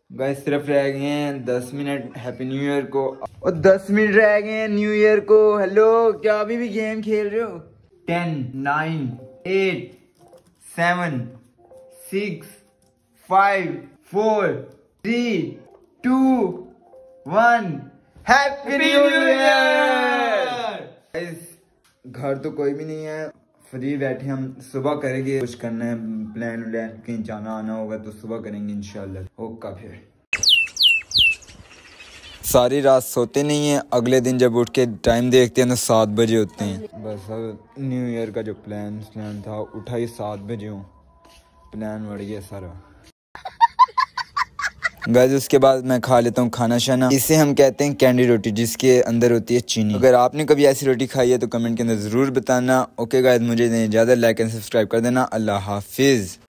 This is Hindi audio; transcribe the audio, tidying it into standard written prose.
गाइस सिर्फ रह गए हैं 10 मिनट हैप्पी न्यू ईयर को, और 10 मिनट रह गए हैं न्यू ईयर को। हेलो, क्या अभी भी गेम खेल रहे हो? 10 9 8 7 6 5 4 3 2 1 हैप्पी न्यू ईयर। घर तो कोई भी नहीं है, फ्री बैठे हम। सुबह करेंगे, कुछ करना है, प्लान व्लान कहीं जाना आना होगा तो सुबह करेंगे इंशाल्लाह। ओके फिर सारी रात सोते नहीं है, अगले दिन जब उठ के टाइम देखते हैं तो 7 बजे होते हैं। बस अब न्यू ईयर का जो प्लान था, उठा ही 7 बजे हूँ, प्लान बढ़ गया सारा। गाइस उसके बाद मैं खा लेता हूँ खाना शाना। इसे हम कहते हैं कैंडी रोटी, जिसके अंदर होती है चीनी। अगर आपने कभी ऐसी रोटी खाई है तो कमेंट के अंदर जरूर बताना। ओके गाइस, मुझे इजाज़त, लाइक एंड सब्सक्राइब कर देना। अल्लाह हाफिज।